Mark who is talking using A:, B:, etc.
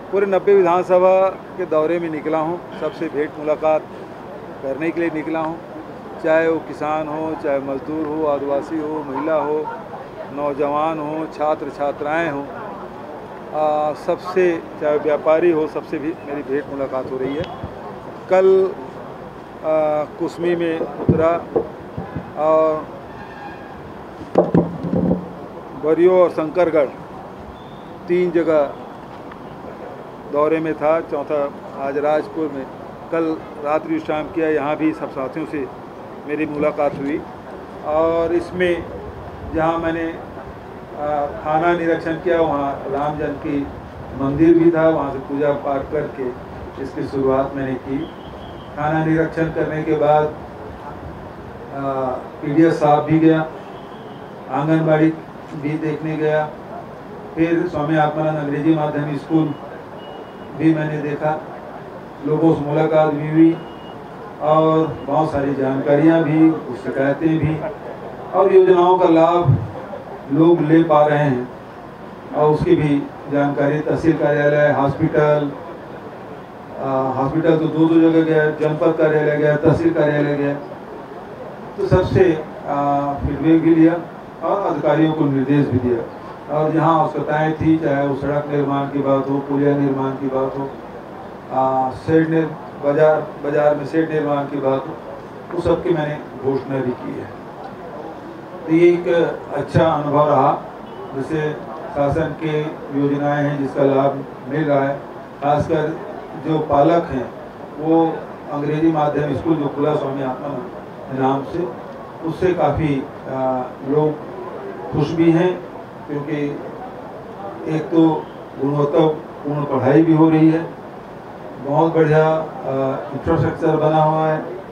A: पूरे 90 विधानसभा के दौरे में निकला हूँ। सबसे भेंट मुलाकात करने के लिए निकला हूँ, चाहे वो किसान हो, चाहे मजदूर हो, आदिवासी हो, महिला हो, नौजवान हो, छात्र छात्राएं हों, सबसे, चाहे व्यापारी हो, सबसे भी मेरी भेंट मुलाकात हो रही है। कल कुसमी में उतरा और बरियो और शंकरगढ़ 3 जगह दौरे में था। चौथा आज राजपुर में कल रात्रि विश्राम किया। यहाँ भी सब साथियों से मेरी मुलाकात हुई और इसमें जहाँ मैंने थाना निरीक्षण किया, वहाँ राम जानकी मंदिर भी था, वहाँ से पूजा पाठ करके इसकी शुरुआत मैंने की। थाना निरीक्षण करने के बाद पीडीएस साहब भी गया, आंगनबाड़ी भी देखने गया, फिर स्वामी आत्मानंद अंग्रेजी माध्यमिक स्कूल भी मैंने देखा, लोगों से मुलाकात भी हुई और बहुत सारी जानकारियाँ भी, शिकायतें भी और योजनाओं का लाभ लोग ले पा रहे हैं और उसकी भी जानकारी। तहसील कार्यालय, हॉस्पिटल तो 2 जगह गया, जनपद कार्यालय गया, तहसील कार्यालय गया, तो सबसे फीडबैक भी लिया और अधिकारियों को निर्देश भी दिया। और जहाँ आवश्यकताएँ थी, चाहे वो सड़क निर्माण की बात हो, पुलिया निर्माण की बात हो, शेड बाजार में शेड निर्माण की बात हो, वो सब की मैंने घोषणा भी की है। तो ये एक अच्छा अनुभव रहा। जैसे शासन के योजनाएं हैं जिसका लाभ मिल रहा है, खासकर जो पालक हैं वो अंग्रेजी माध्यम स्कूल जो खुला स्वामी आत्मानंद नाम से, उससे काफ़ी लोग खुश भी हैं, क्योंकि एक तो गुणवत्तापूर्ण पढ़ाई भी हो रही है, बहुत बढ़िया इंफ्रास्ट्रक्चर बना हुआ है,